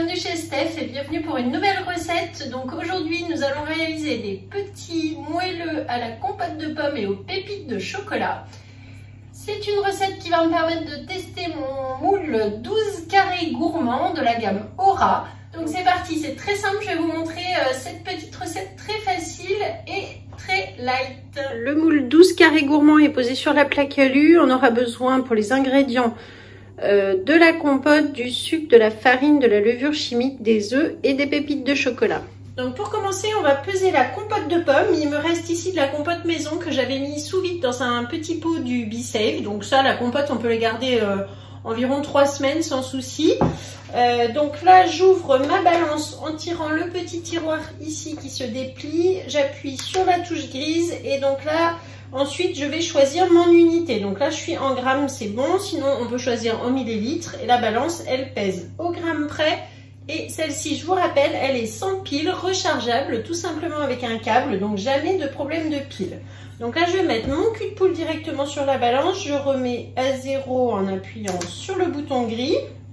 bienvenue chez Steph et bienvenue pour une nouvelle recette. Donc aujourd'hui nous allons réaliser des petits moelleux à la compote de pommes et aux pépites de chocolat. C'est une recette qui va me permettre de tester mon moule 12 carrés gourmand de la gamme Aura. Donc c'est parti, c'est très simple, je vais vous montrer cette petite recette très facile et très light. Le moule 12 carrés gourmand est posé sur la plaque alu. On aura besoin pour les ingrédients de la compote, du sucre, de la farine, de la levure chimique, des œufs et des pépites de chocolat. Donc pour commencer, on va peser la compote de pommes. Il me reste ici de la compote maison que j'avais mis sous vide dans un petit pot du B-Save. Donc ça, la compote, on peut la garder environ 3 semaines sans souci. Donc là, j'ouvre ma balance en tirant le petit tiroir ici qui se déplie. J'appuie sur la touche grise et donc là, ensuite, je vais choisir mon unité. Donc là, je suis en grammes, c'est bon. Sinon, on peut choisir en millilitres. Et la balance, elle pèse au gramme près. Et celle-ci, je vous rappelle, elle est sans pile, rechargeable, tout simplement avec un câble. Donc, jamais de problème de pile. Donc là, je vais mettre mon cul de poule directement sur la balance. Je remets à 0 en appuyant sur le bouton gris.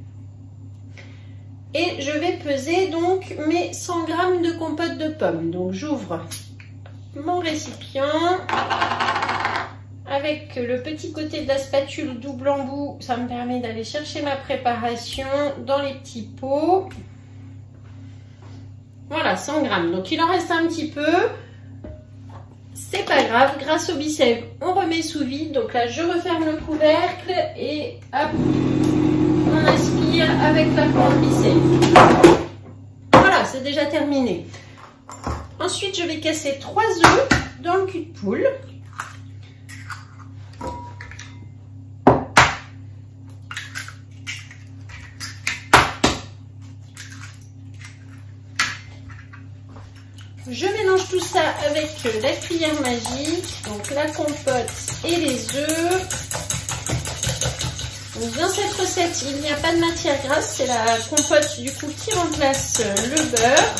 Et je vais peser donc mes 100 g de compote de pommes. Donc, j'ouvre mon récipient avec le petit côté de la spatule double embout, ça me permet d'aller chercher ma préparation dans les petits pots. Voilà, 100 g. Donc il en reste un petit peu, c'est pas grave, grâce au B-Save on remet sous vide. Donc là je referme le couvercle et hop, on aspire avec la plante B-Save. Voilà, c'est déjà terminé. Ensuite, je vais casser 3 œufs dans le cul de poule. Je mélange tout ça avec la cuillère magique, donc la compote et les œufs. Donc dans cette recette, il n'y a pas de matière grasse, c'est la compote du coup qui remplace le beurre.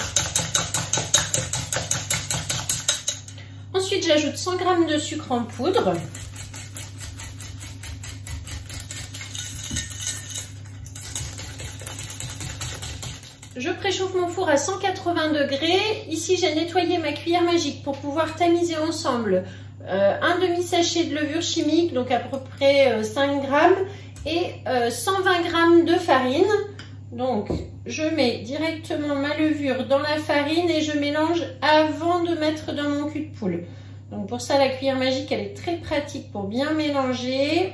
Ensuite, j'ajoute 100 g de sucre en poudre. Je préchauffe mon four à 180 degrés. Ici, j'ai nettoyé ma cuillère magique pour pouvoir tamiser ensemble un demi-sachet de levure chimique, donc à peu près 5 g, et 120 g de farine. Donc, je mets directement ma levure dans la farine et je mélange avant de mettre dans mon cul de poule. Donc pour ça, la cuillère magique, elle est très pratique pour bien mélanger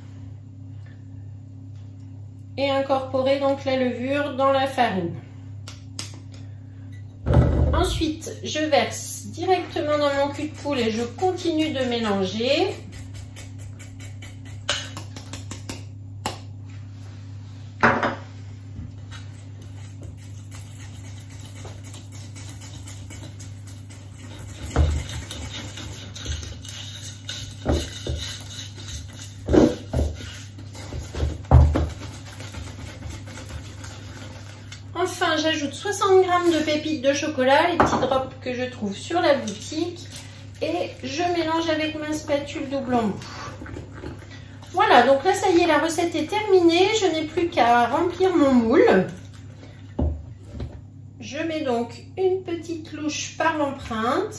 et incorporer donc la levure dans la farine. Ensuite, je verse directement dans mon cul de poule et je continue de mélanger. Enfin, j'ajoute 60 g de pépites de chocolat, les petits drops que je trouve sur la boutique. Et je mélange avec ma spatule double embout. Voilà, donc là, ça y est, la recette est terminée. Je n'ai plus qu'à remplir mon moule. Je mets donc une petite louche par l'empreinte.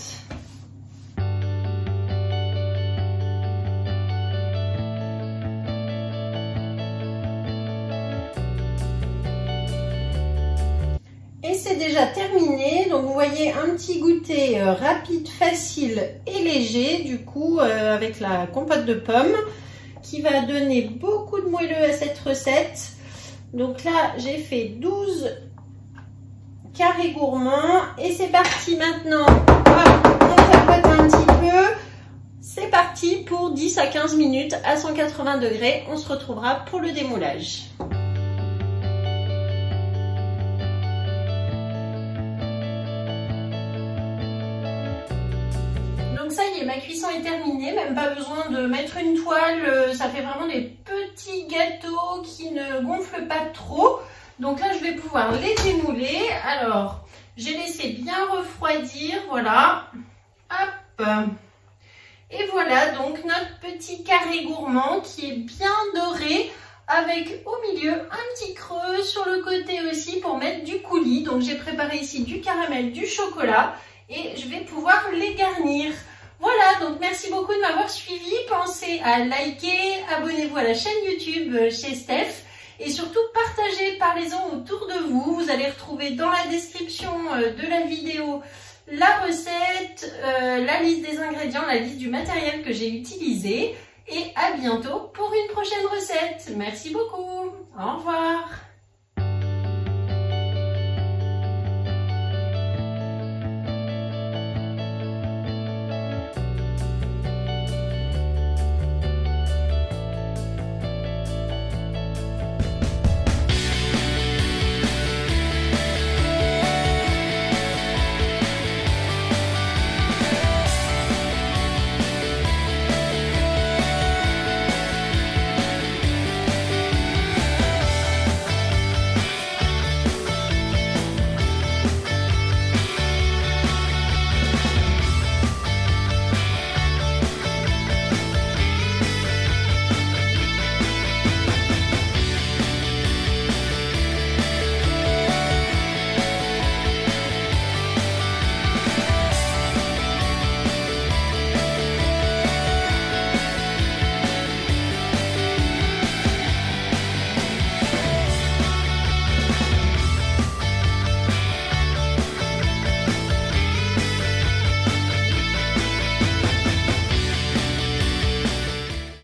Et c'est déjà terminé, donc vous voyez un petit goûter rapide, facile et léger, du coup avec la compote de pommes qui va donner beaucoup de moelleux à cette recette. Donc là j'ai fait 12 carrés gourmands et c'est parti maintenant. Hop, on tapote un petit peu. C'est parti pour 10 à 15 minutes à 180 degrés. On se retrouvera pour le démoulage. Donc ça y est, ma cuisson est terminée, même pas besoin de mettre une toile, ça fait vraiment des petits gâteaux qui ne gonflent pas trop. Donc là, je vais pouvoir les démouler. Alors, j'ai laissé bien refroidir, voilà. Hop. Et voilà donc notre petit carré gourmand qui est bien doré. avec au milieu un petit creux sur le côté aussi pour mettre du coulis. Donc j'ai préparé ici du caramel, du chocolat et je vais pouvoir les garnir. Voilà, donc merci beaucoup de m'avoir suivi. Pensez à liker, abonnez-vous à la chaîne YouTube chez Steph et surtout partagez, parlez-en autour de vous. Vous allez retrouver dans la description de la vidéo la recette, la liste des ingrédients, la liste du matériel que j'ai utilisé. Et à bientôt pour une prochaine recette. Merci beaucoup. Au revoir.